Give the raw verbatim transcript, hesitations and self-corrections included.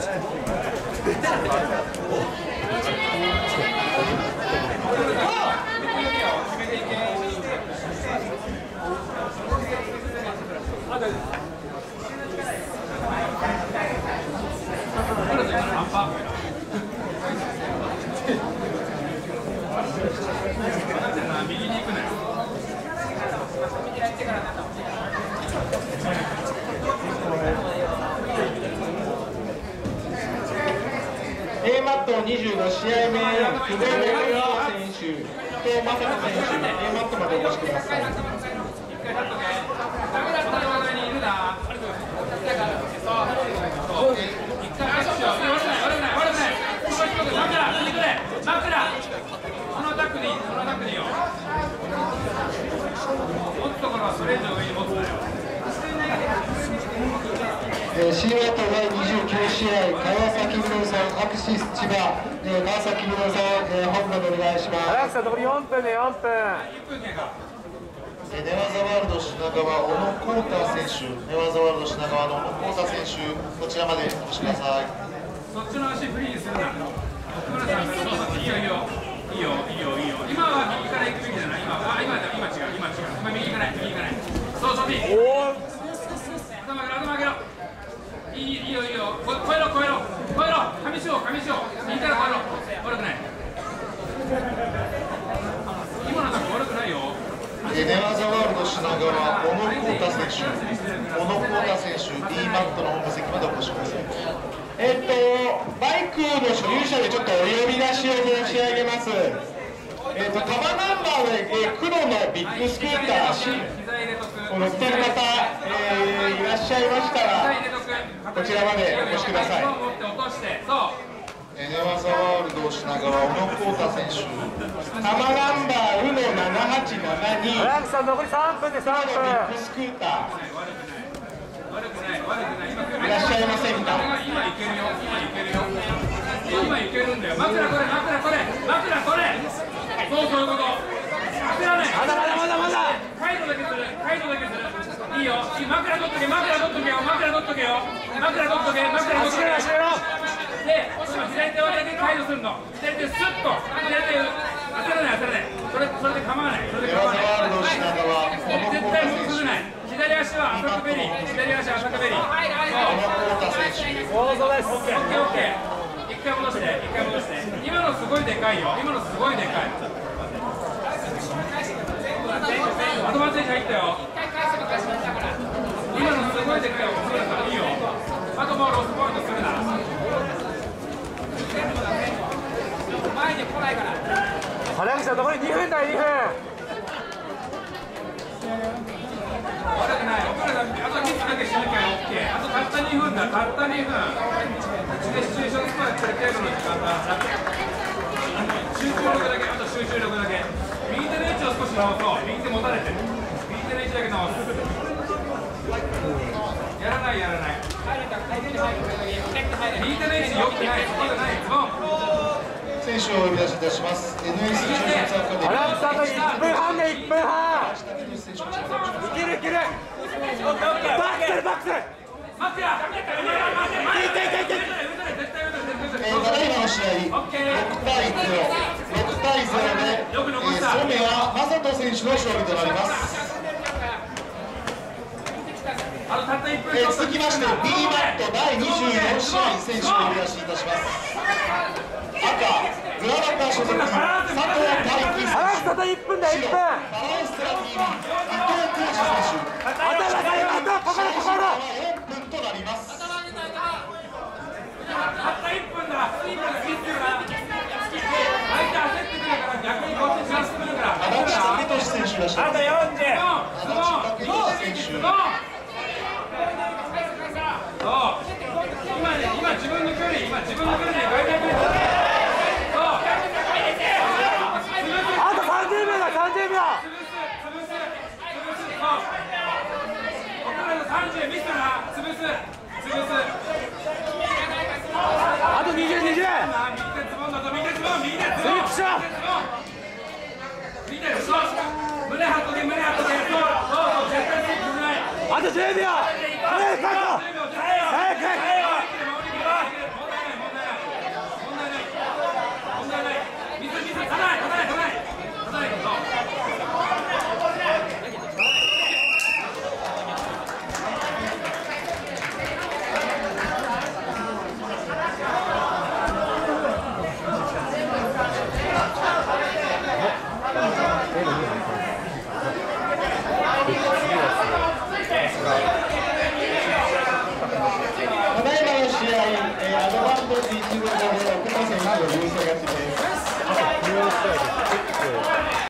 A マットにじゅうご試合目、久保選手、伊藤正人選手、A マットまでお越しください。シーワットだいにじゅうきゅう試合、川崎不動産アクシス千葉、えー、川崎不動産、えー、本部でお願いします。 荒木さん、残りよんぷんでよんぷん。 寝技ワールド品川、小野浩太選手、寝技ワールド品川の小野浩太選手、こちらまでお越しください。 そっちの足フリーにするな。奥村さん、そうそう、いいよ、いいよ、いいよ、いいよ、いいよ。今は右から行くべきじゃない。今、あ、今だ、今違う、今違う。今右行かない、右行かない。そう、そっち。おお。頭上げろ、頭上げろ。いい、いいよ、いいよ。こ、超えろ、超えろ、超えろ。上しよう、上しよう。右から超えろ。悪くない。今のだけ悪くないよ。 寝技ワールド品川、小野浩太選手、小野浩太選手、D マットの本部席までお越しください。 えっと、バイクの所有者でちょっとお呼び出しを申し上げます。えっと、玉ナンバーで、えー、黒のビッグスクーター、乗っている方、えー、いらっしゃいましたら、こちらまでお越しください。 寝技ワールド品川、小野浩太選手、 玉ナンバーうのななはちななに、 荒木さん、残りさんぷんでさんぷん。 ビッグスクーター、いらっしゃいませんか。 今いけるよ、今いけるよ。今いけるんだよ。枕これ、枕これ、枕これ。そうそういうこと。焦らない。 まだまだまだまだ。 カイドだけする、カイドだけする。いいよ。枕取っとけ、枕取っとけよ、枕取っとけよ。枕取っとけ、枕取っとけ。 走れろ。 で、左手を上げてカイドするの。左手スッと。左手焦らない、焦らない。それ、それで構わない。それで構わない。絶対もう崩ない。左足は浅くベリー。左足は浅くベリー。 大外です。 オッケー、オッケー、オッケー。一回戻して、一回戻して。今のすごいでかいよ。今のすごいでかい。アドバンテージ入ったよ。今のすごいでかいよ。いいよ。あともうロスポイントするな。前に来ないから。 荒木さん、残りにふんだよ、にふん。 悪くない。奥村さん、あとミスだけしなきゃ OK。あとたったにふんだ。たったにふん。うちでシチュエーションスコアやってる程度の時間だ。集中力だけ、あと集中力だけ。右手の位置を少し直そう。右手持たれてる。右手の位置だけ直す。やらないやらない。右手の位置良くない。良くない。ズボン。 選手をお呼び出しいたします。エヌエス 中卒アカデミー。 荒木さんのいっぷんはんでいっぷんはん。いけるいける。バックするバックする。 待ってや。 いけいけいけ。 えー、ただいまの試合、ろくたいゼロ、ろくたいゼロで、えー、染谷正人選手の勝利となります。えー、続きまして、B マットだいにじゅうよん試合、選手を呼び出しいたします。赤、グラバカ所属、佐藤大輝選手。 荒木さんといっぷんだいっぷん。 バランスラ ティーブイ、伊藤浩二選手。 頭がよかった、ここだここだ。 よんぷんとなります。 たったいっぷんだ。スイープがスイッチが相手焦ってくるから逆にこっちチャンスくるから。 足立武俊選手いらっしゃいます。 あとよんじゅう。 足立武俊選手。 そう今ね、今自分の距離、今自分の距離で外角にそうあとさんじゅうびょうだ、さんじゅうびょう。 潰す、潰す、潰す、そう奥村のさんじゅうミスな、潰す、潰すあとにじゅう、にじゅう。 右手ズボンだぞ、右手ズボン、右手ズボン、右手ズボン右手、そう胸張っとけ、胸張っとけ、そうそうそう、絶対スイッチしないあとじゅうびょう。